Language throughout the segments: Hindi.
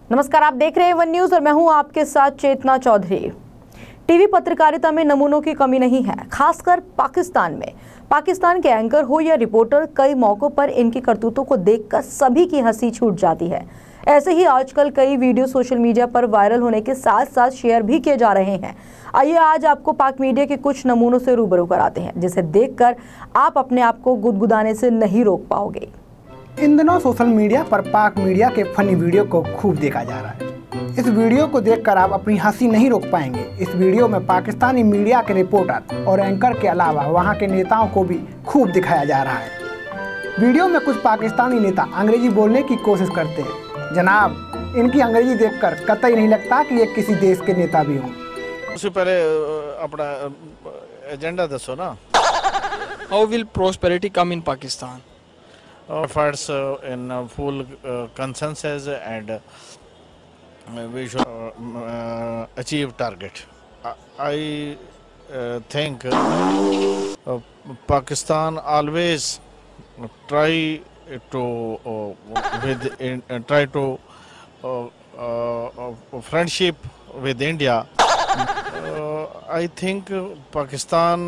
नमस्कार, आप देख रहे हैं वन न्यूज और मैं हूं आपके साथ चेतना चौधरी। टीवी पत्रकारिता में नमूनों की कमी नहीं है, खासकर पाकिस्तान में। पाकिस्तान के एंकर हो या रिपोर्टर, कई मौकों पर इनकी करतूतों को देखकर सभी की हंसी छूट जाती है। ऐसे ही आजकल कई वीडियो सोशल मीडिया पर वायरल होने के साथ साथ शेयर भी किए जा रहे हैं। आइए आज आपको पाक मीडिया के कुछ नमूनों से रूबरू कराते हैं, जिसे देखकर आप अपने आप को गुदगुदाने से नहीं रोक पाओगे। इन दिनों सोशल मीडिया पर पाक मीडिया के फनी वीडियो को खूब देखा जा रहा है। इस वीडियो को देखकर आप अपनी हंसी नहीं रोक पाएंगे। इस वीडियो में पाकिस्तानी मीडिया के रिपोर्टर और एंकर के अलावा वहां के नेताओं को भी खूब दिखाया जा रहा है। वीडियो में कुछ पाकिस्तानी नेता अंग्रेजी बोलने की कोशिश करते हैं। जनाब, इनकी अंग्रेजी देखकर कतई नहीं लगता कि ये किसी देश के नेता भी हों। उससे पहले अपना एजेंडा दसो ना। How will prosperity come in Pakistan? Efforts in full consensus and we should achieve target. I think Pakistan always try to friendship with India. I think Pakistan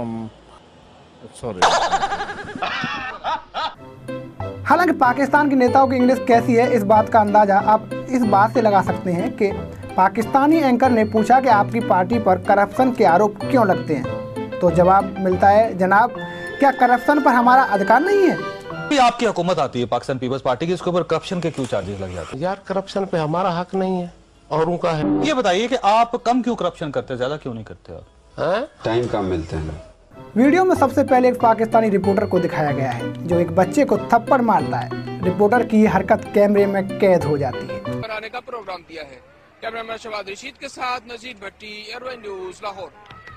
हालांकि पाकिस्तान के नेताओं की इंग्लिश कैसी है, इस बात का अंदाजा आप इस बात से लगा सकते हैं कि पाकिस्तानी एंकर ने पूछा कि आपकी पार्टी पर करप्शन के आरोप क्यों लगते हैं, तो जवाब मिलता है, जनाब क्या करप्शन पर हमारा अधिकार नहीं है? आपकी हुकूमत आती है पाकिस्तान पीपल्स पार्टी की, इसके ऊपर करप्शन के क्यों चार्जेस लग जाते हैं? यार करप्शन पे हमारा हक नहीं है, औरों का है। ये बताइए कि आप कम क्यों करप्शन करते हैं, ज्यादा क्यों नहीं करते? और टाइम कम मिलते हैं। वीडियो में सबसे पहले एक पाकिस्तानी रिपोर्टर को दिखाया गया है जो एक बच्चे को थप्पड़ मारता है। रिपोर्टर की हरकत कैमरे में कैद हो जाती है। कराने का प्रोग्राम दिया है। कैमरामैन शवाद रशीद के साथ नजीर भट्टी, एयरवन न्यूज़ लाहौर।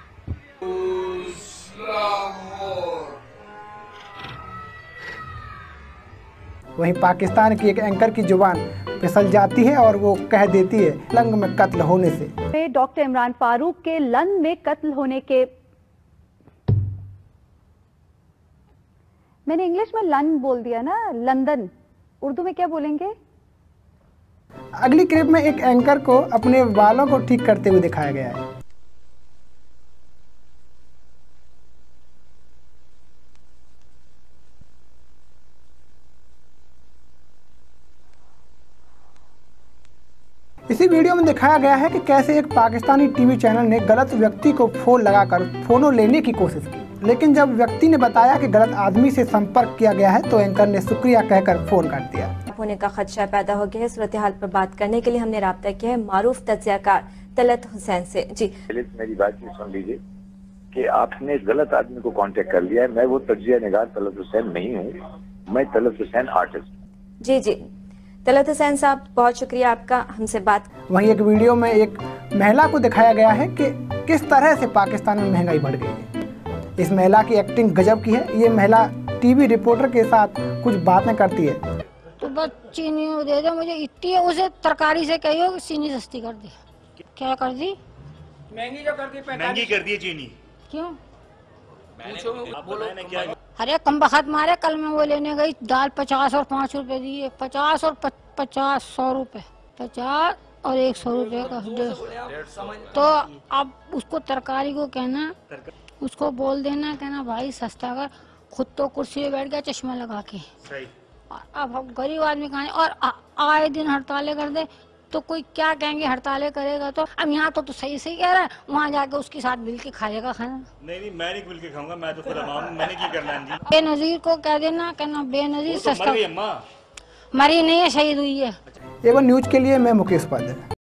वहीं पाकिस्तान की एक एंकर की जुबान फिसल जाती है और वो कह देती है लंग में कत्ल होने से। डॉक्टर इमरान फारूक के लंग में कत्ल होने के, मैंने इंग्लिश में लन बोल दिया ना, लंदन। उर्दू में क्या बोलेंगे? अगली क्लिप में एक एंकर को अपने बालों को ठीक करते हुए दिखाया गया है। इसी वीडियो में दिखाया गया है कि कैसे एक पाकिस्तानी टीवी चैनल ने गलत व्यक्ति को फोन लगाकर फोनो लेने की कोशिश की, लेकिन जब व्यक्ति ने बताया कि गलत आदमी से संपर्क किया गया है तो एंकर ने शुक्रिया कहकर फोन काट दिया। होने का खदशा पैदा हो गया है। सूरत हाल पर बात करने के लिए हमने राब्ता किया है मारूफ तज्जियाकार तलत हुसैन से। जी मेरी बात सुन लीजिए कि आपने गलत आदमी को कांटेक्ट कर लिया है। मैं वो तज्जिया निगार तलत हुसैन नहीं हूँ, मैं तलत हुसैन आर्टिस्ट। जी जी तलत हुसैन साहब, बहुत शुक्रिया आपका हमसे बात। वहीं एक वीडियो में एक महिला को दिखाया गया है कि किस तरह से पाकिस्तान में महंगाई बढ़ गई है। इस महिला की एक्टिंग गजब की है। ये महिला टीवी रिपोर्टर के साथ कुछ बातें करती है। तो बस चीनी दे दो मुझे इतनी, उसे तरकारी से कहियो कि चीनी सस्ती कर दी। क्या कर दी? महंगी जो कर दी, महंगी कर दी चीनी। क्यों? बोलो क्या? अरे कम बखत मारे, कल मैं वो लेने गई, दाल 50 और 5 रुपए दिए। 50 और 50 100 रुपए, 50 और 100 रुपए का 150। तो अब उसको तरकारी को कहना, उसको बोल देना, कहना भाई सस्ता कर। खुद तो कुर्सी पे बैठ गया चश्मा लगा के। अब हम गरीब आदमी कहाँ, और आए दिन हड़तालें कर दे तो कोई क्या कहेंगे, हड़तालें करेगा तो। अब यहाँ तो सही सही कह रहा है, वहाँ जाके उसके साथ मिल के खाएगा खाना। नहीं मैं नहीं मिल के खाऊंगा, मैं तो खुद मैंने की करना है। बेनजीर को कह देना, कहना बेनजीर सस्ता। मरी मरी नहीं है, शहीद हुई है। एवन न्यूज के लिए मैं मुकेश पादे।